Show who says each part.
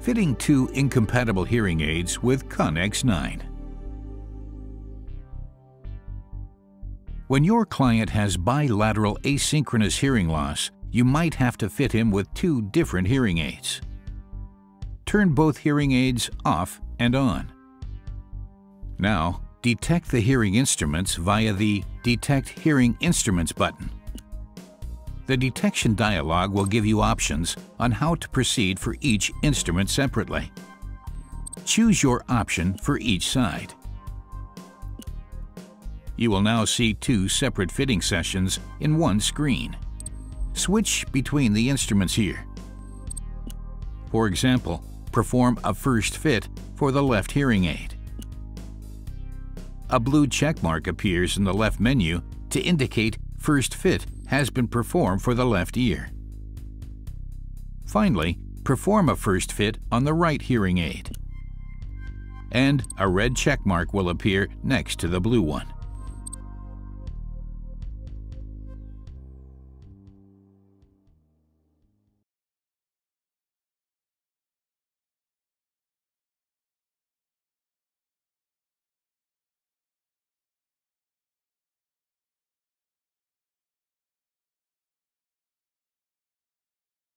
Speaker 1: Fitting two incompatible hearing aids with Connexx 9. When your client has bilateral asynchronous hearing loss, you might have to fit him with two different hearing aids. Turn both hearing aids off and on. Now, detect the hearing instruments via the Detect Hearing Instruments button. The detection dialog will give you options on how to proceed for each instrument separately. Choose your option for each side. You will now see two separate fitting sessions in one screen. Switch between the instruments here. For example, perform a first fit for the left hearing aid. A blue check mark appears in the left menu to indicate first fit has been performed for the left ear. Finally, perform a first fit on the right hearing aid. And a red check mark will appear next to the blue one.